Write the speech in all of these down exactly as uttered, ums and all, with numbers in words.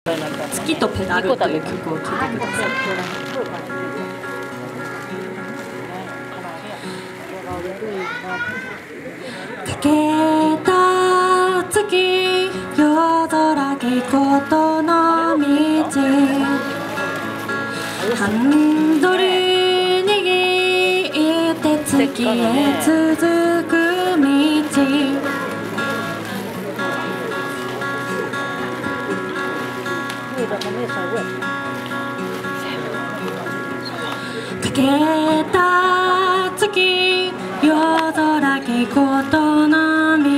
月とペダルという曲を聴いてください。かけた月夜空けことの道、ハンドル握って月へ続く道、かけた月夜空けことの道、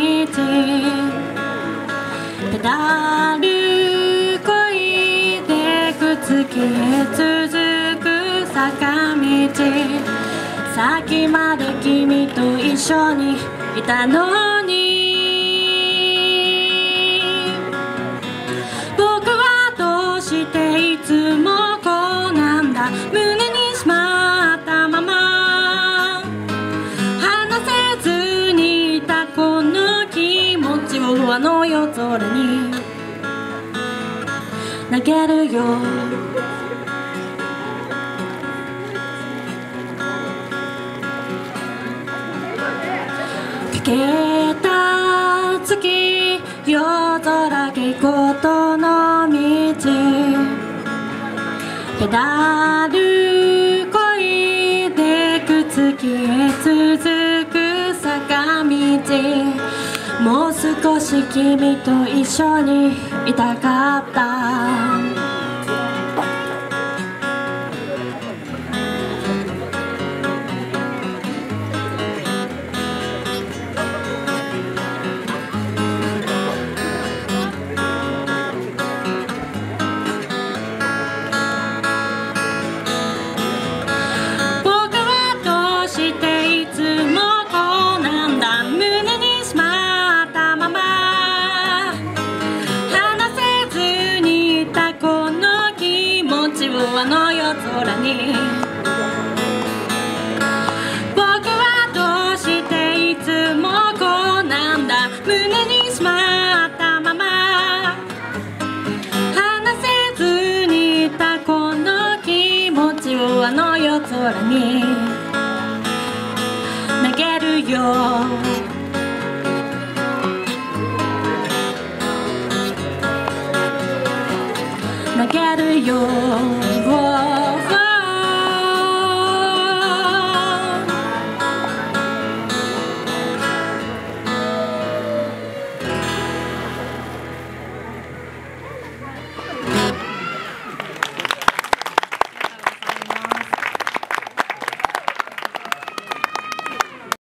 ペダルこいでく月へ続く坂道、先まで君と一緒にいたのに、僕はどうしていつもこうなんだ、胸にしまったまま話せずにいたこの気持ちをあの夜空に投げるよ。かけた月夜空けことの道、ペダルこいでく月へ続く坂道、もう少し君と一緒にいたかった。あの夜空に僕はどうしていつもこうなんだ、胸にしまったまま話せずにいたこの気持ちをあの夜空に投げるよ。投げるよ。